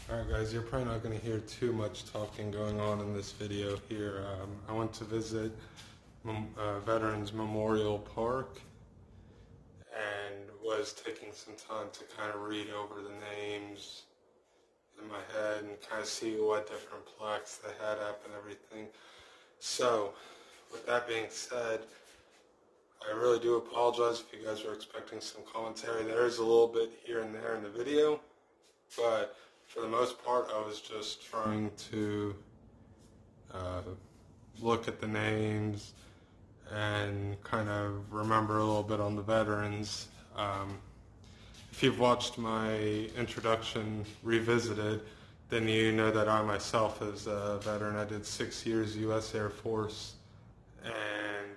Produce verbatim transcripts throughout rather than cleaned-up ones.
Alright guys, you're probably not going to hear too much talking going on in this video here. Um, I went to visit uh, Veterans Memorial Park and was taking some time to kind of read over the names in my head and kind of see what different plaques they had up and everything. So, with that being said, I really do apologize if you guys were expecting some commentary. There is a little bit here and there in the video, but for the most part, I was just trying to uh, look at the names and kind of remember a little bit on the veterans. Um, if you've watched my introduction revisited, then you know that I myself is a veteran. I did six years U S Air Force, and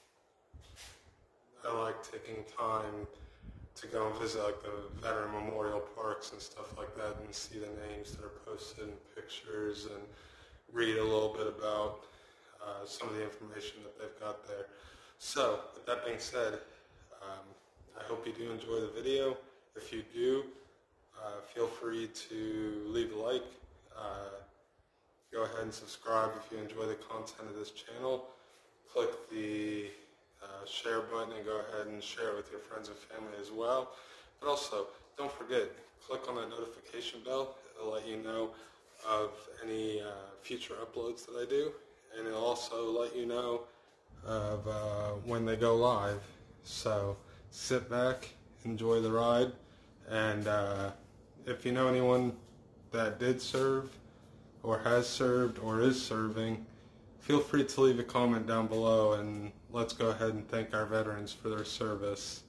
I like taking time to go and visit like the veteran memorial parks and stuff like that and see the names that are posted and pictures and read a little bit about uh, some of the information that they've got there. So, with that being said, um, I hope you do enjoy the video. If you do, uh, feel free to leave a like. Uh, go ahead and subscribe if you enjoy the content of this channel. Click the Uh, share button and go ahead and share it with your friends and family as well. But also, don't forget, click on that notification bell. It'll let you know of any uh, future uploads that I do, and it'll also let you know of uh, when they go live. So sit back, enjoy the ride, and uh, if you know anyone that did serve or has served or is serving, feel free to leave a comment down below, and let's go ahead and thank our veterans for their service.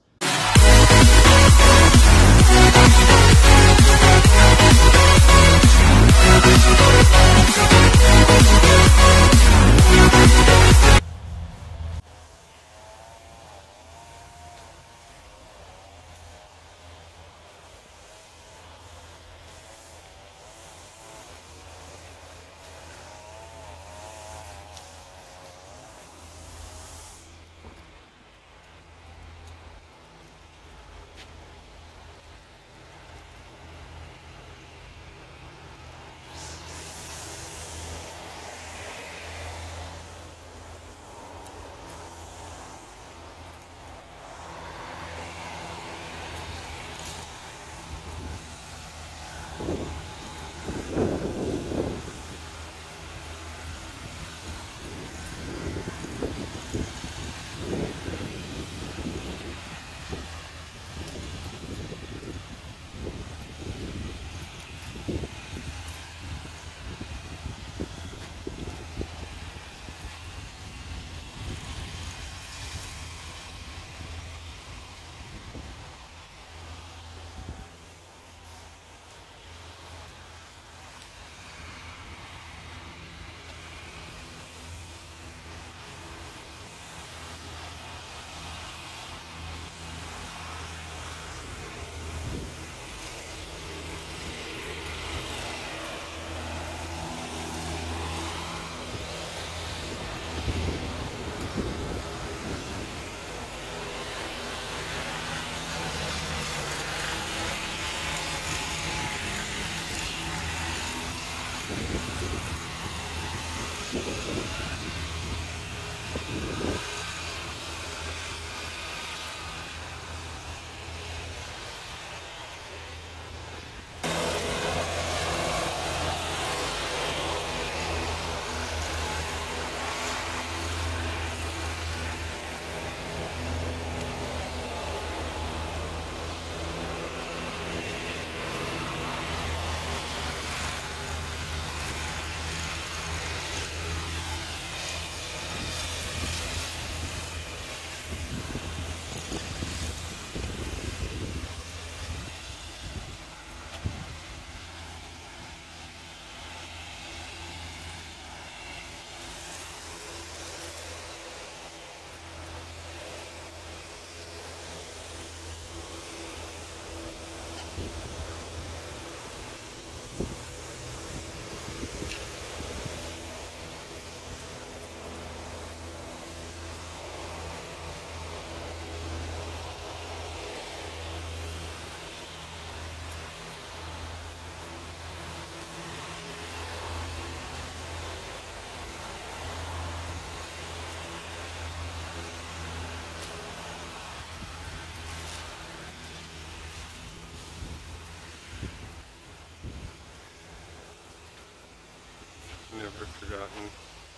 never forgotten.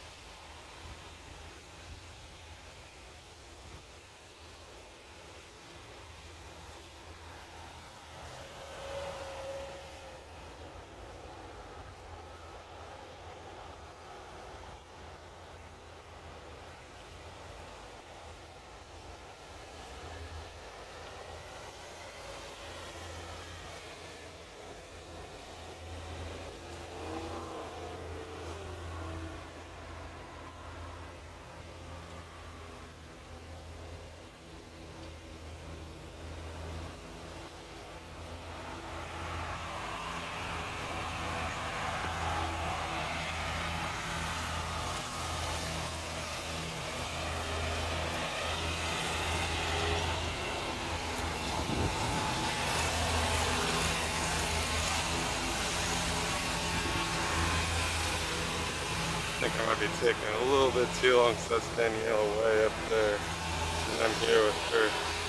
I think I might be taking a little bit too long, so that's Danielle way up there, and I'm here with her.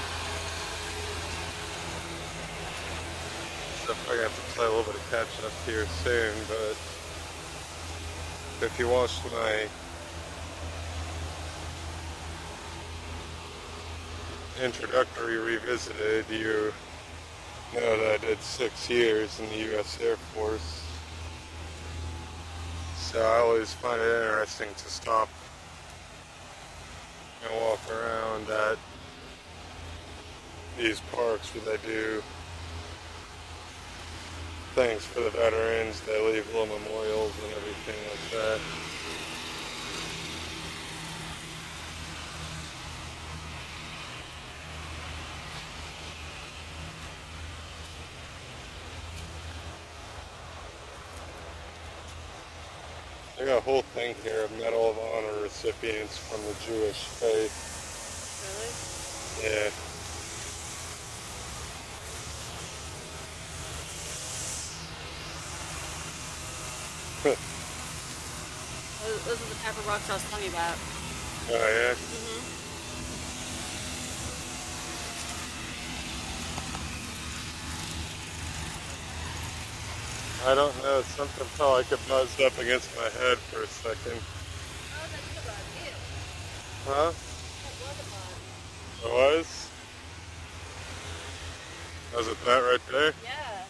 So I'm gonna have to play a little bit of catch up here soon, but if you watched my introductory revisited, you know that I did six years in the U S Air Force. So I always find it interesting to stop and walk around at these parks where they do things for the veterans. They leave little memorials and everything like that. They got a whole thing here of Medal of Honor recipients from the Jewish faith. Really? Yeah. Those, those are the type of rocks I was telling you about. Oh yeah? Mm-hmm. I don't know, something felt like it buzzed up against my head for a second. Oh, that's a bug. Ew. Huh? That was a bug. It was? Was it that right there? Yeah.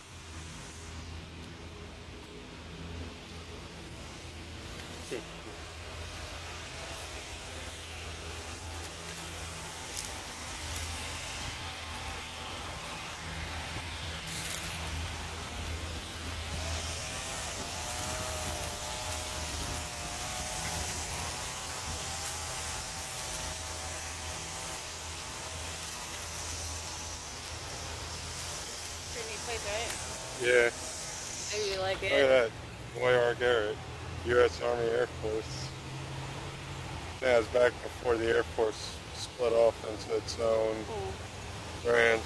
Pretty neat place, right? Yeah. Maybe you like Look it. at that. Y R Garrett, U S Army Air Force. Yeah, it's back before the Air Force split off into its own Cool. branch.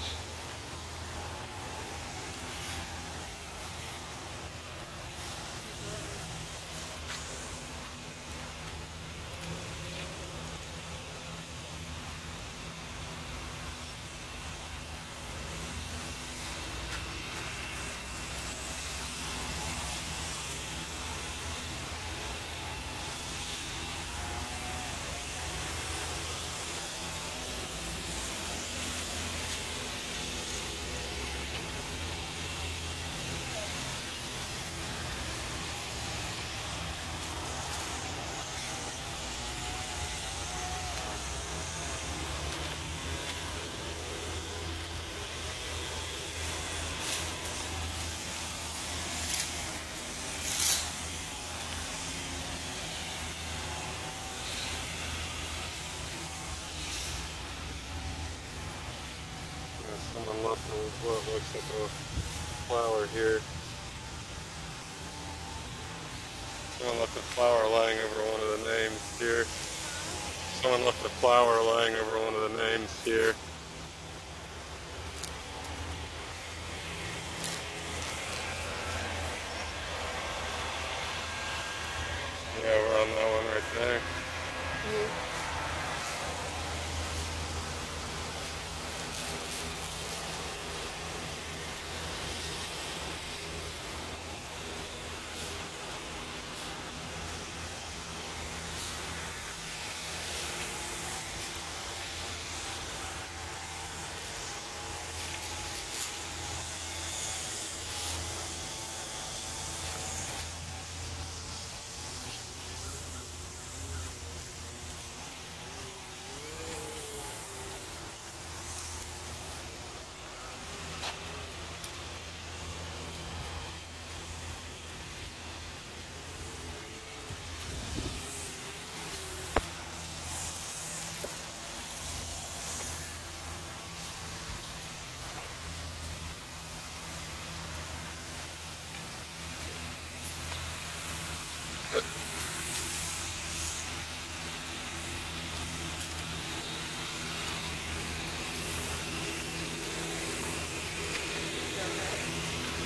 Someone left what looks like a flower here. Someone left a flower lying over one of the names here. Someone left a flower lying over one of the names here. Yeah, we're on that one right there. Mm-hmm.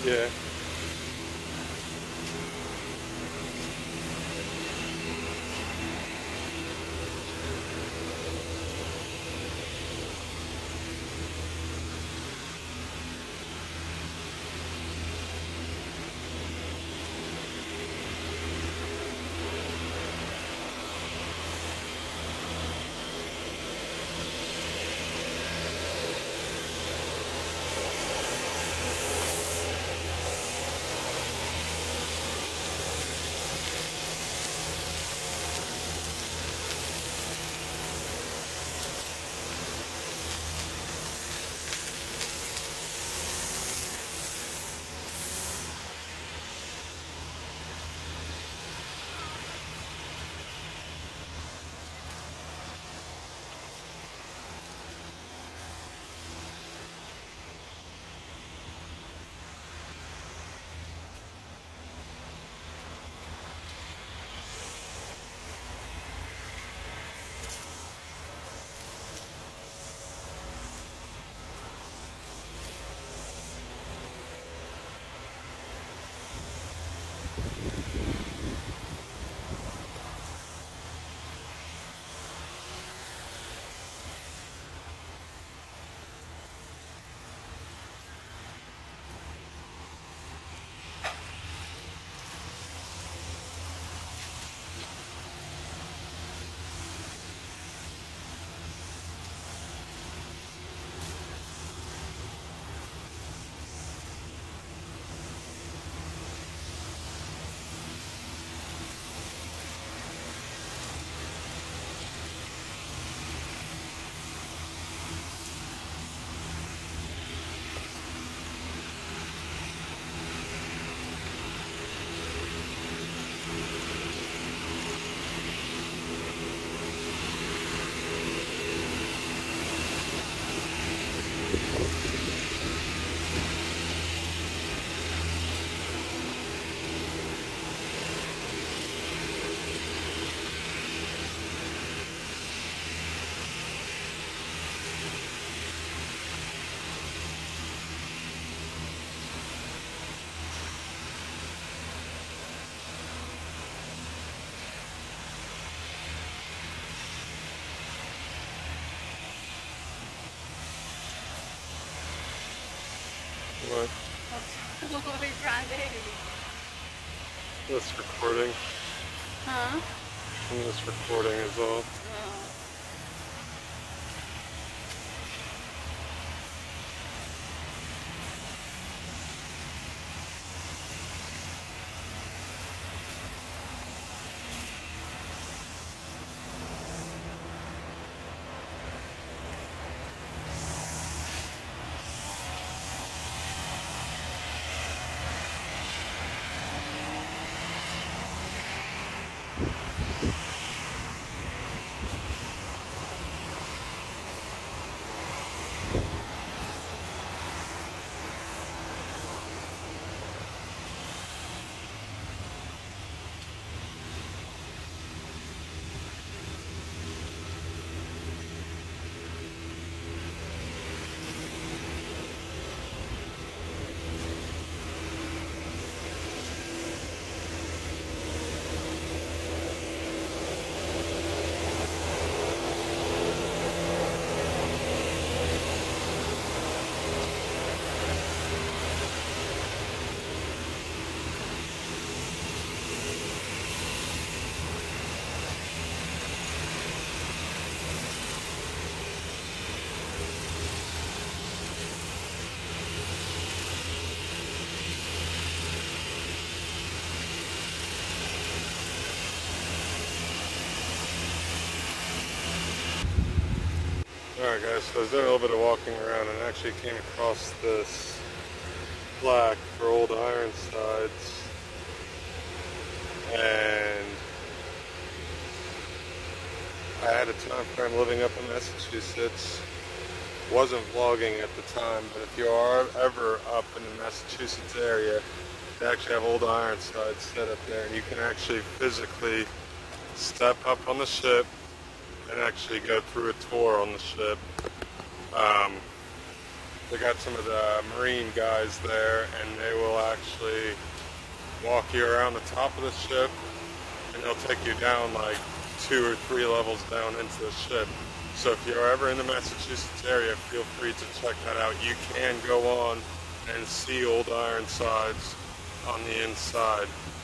Yeah. What? What are you trying to do? This recording. Huh? I'm just recording is all. Oh. Alright guys, so I was doing a little bit of walking around and actually came across this plaque for old Ironsides, and I had a time frame living up in Massachusetts. Wasn't vlogging at the time, but if you are ever up in the Massachusetts area, they actually have old Ironsides set up there, and you can actually physically step up on the ship and actually go through a tour on the ship. Um, They got some of the Marine guys there, and they will actually walk you around the top of the ship, and they'll take you down like two or three levels down into the ship. So if you're ever in the Massachusetts area, feel free to check that out. You can go on and see old Ironsides on the inside.